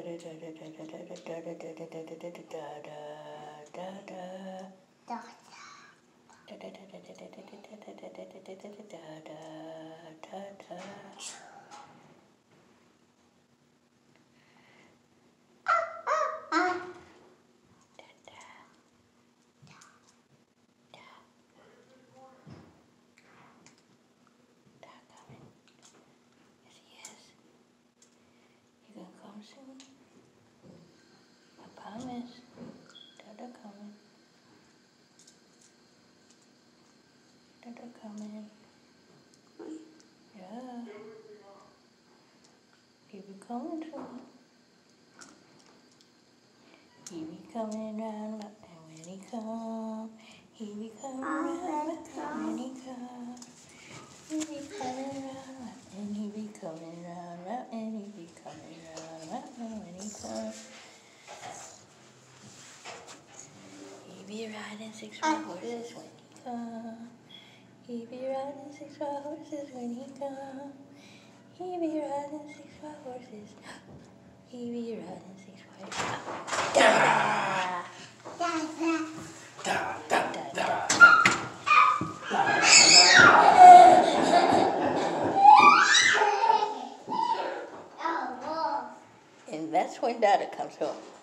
Soon. I promise. DaDa coming. DaDa coming. Yeah. He be coming soon. He be coming round, and when he come, he be coming round, and when he come, he be coming round, and he be coming round, and he be coming round, and when he come. He be riding 6 white horses when he come. He be riding 6 white horses when he come. He be riding 6 white horses. He be riding 6 white horses. DaDa! And that's when DaDa comes home.